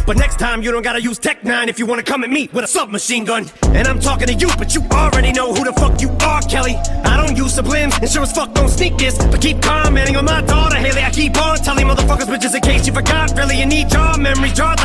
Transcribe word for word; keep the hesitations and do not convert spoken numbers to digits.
But next time you don't gotta use Tech nine if you wanna come at me with a submachine gun. And I'm talking to you, but you already know who the fuck you are, Kelly. I don't use sublims, and sure as fuck don't sneak this. But keep commenting on my daughter, Haley. I keep on telling motherfuckers bitches in case you forgot. Really, you need your memory jarred like